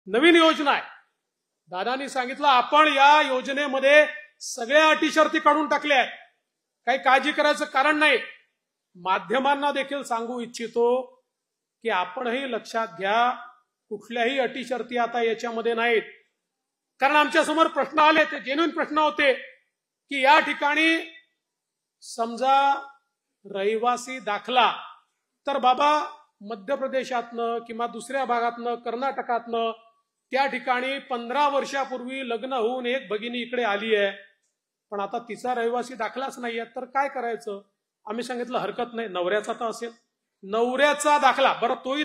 नवीन योजना आहे। दादांनी सांगितलं आपण या योजनेमध्ये सगळ्या अटी शर्ती काढून टाकल्या आहेत, काही काळजी करायचं कारण नाही। माध्यमांना देखील सांगू इच्छितो की आपणही लक्षात घ्या, कुठल्याही अटी शर्ती आता याच्यामध्ये नाहीत। कारण आमच्या समोर प्रश्न आले, ते जेन्युइन प्रश्न होते की या ठिकाणी समजा रहिवासी दाखला तर बाबा मध्य प्रदेशातनं किंवा दुसऱ्या भागातनं कर्नाटकातनं त्या ठिकाणी 15 वर्षापूर्वी लग्न होऊन एक भगिनी इकडे आली आहे, पण आता तिचा रहिवासी दाखलाच नाहीये, तर काय करायचं? आम्ही सांगितलं हरकत नाही, नवऱ्याचा तर असेल, नवऱ्याचा दाखला, बरं तोही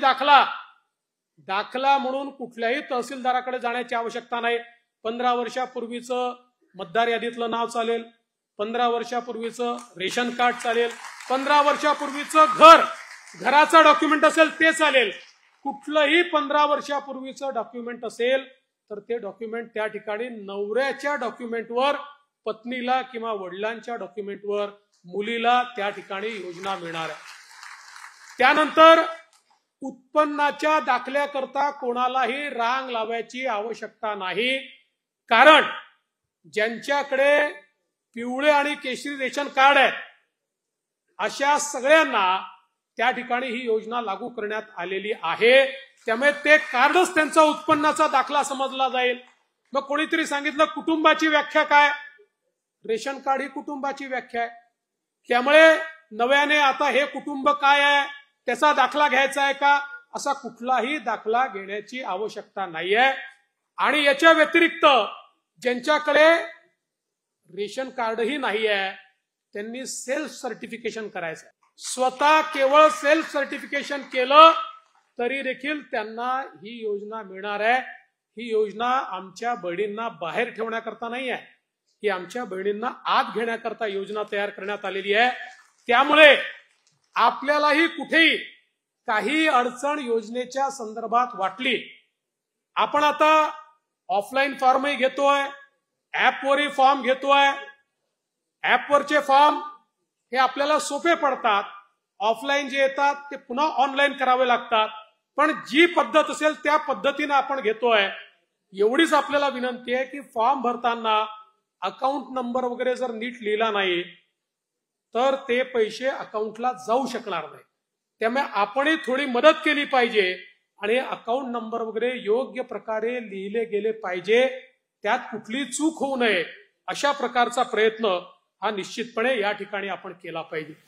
दाखला म्हणून कुठल्याही तहसीलदाराकडे जाण्याची आवश्यकता नाही। 15 वर्षापूर्वीचं मतदार यादीतलं नाव चालेल, 15 वर्षापूर्वीचं रेशन कार्ड चालेल, 15 वर्षापूर्वीचं घराचं डॉक्युमेंट असेल ते चालेल। कुठलंही 15 वर्षापूर्वीचं डॉक्युमेंट असेल तर ते डॉक्युमेंट त्या ठिकाणी नवऱ्याच्या डॉक्युमेंटवर, पत्नीला किंवा वडिलांच्या डॉक्युमेंटवर मुलीला त्या ठिकाणी योजना मिळणार आहे। त्यानंतर उत्पन्नाच्या दाखल्याकरता कोणालाही रांग लावायची आवश्यकता नाही, कारण ज्यांच्याकडे पिवळे आणि केशरी रेशन कार्ड आहे अशा सगळ्यांना त्या ठिकाणी ही योजना लागू करण्यात आलेली आहे। त्यामुळे ते कार्डच त्यांचा उत्पन्नाचा दाखला समजला जाईल। मग कोणीतरी सांगितलं कुटुंबाची व्याख्या काय? रेशन कार्ड ही कुटुंबाची व्याख्या आहे। त्यामुळे नव्याने आता हे कुटुंब काय आहे त्याचा दाखला घ्यायचा आहे का? असा कुठलाही दाखला घेण्याची आवश्यकता नाहीये। आणि याच्या व्यतिरिक्त ज्यांच्याकडे रेशन कार्डही नाही आहे त्यांनी सेल्फ सर्टिफिकेशन करायचं। स्वतः केवळ सेल्फ सर्टिफिकेशन केलं तरी देखील त्यांना ही योजना मिळणार आहे। ही योजना आमच्या बहिणींना बाहेर ठेवण्याकरता नाही आहे, ही आमच्या बहिणींना आत घेण्याकरता योजना तयार करण्यात आलेली आहे। त्यामुळे आपल्यालाही कुठेही काही अडचण योजनेच्या संदर्भात वाटली, आपण आता ऑफलाईन फॉर्मही घेतोय, ऍपवरही फॉर्म घेतोय। ऍपवरचे फॉर्म हे आपल्याला सोपे पडतात, ऑफलाईन जे येतात ते पुन्हा ऑनलाईन करावे लागतात, पण जी पद्धत असेल त्या पद्धतीने आपण घेतोय। एवढीच आपल्याला विनंती आहे की फॉर्म भरताना अकाउंट नंबर वगैरे जर नीट लिहिला नाही तर ते पैसे अकाउंटला जाऊ शकणार नाही। त्यामुळे आपणही थोडी मदत केली पाहिजे आणि अकाउंट नंबर वगैरे योग्य प्रकारे लिहिले गेले पाहिजे, त्यात कुठली चूक होऊ नये अशा प्रकारचा प्रयत्न हा निश्चितपणे या ठिकाणी आपण केला पाहिजे।